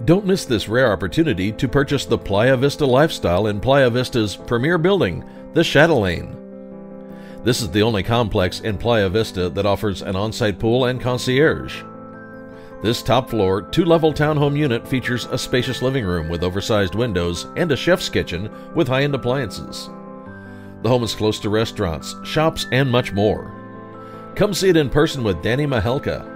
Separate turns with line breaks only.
Don't miss this rare opportunity to purchase the Playa Vista lifestyle in Playa Vista's premier building, the Chatelaine. This is the only complex in Playa Vista that offers an on-site pool and concierge. This top-floor, two-level townhome unit features a spacious living room with oversized windows and a chef's kitchen with high-end appliances. The home is close to restaurants, shops, and much more. Come see it in person with Danny Mahelka.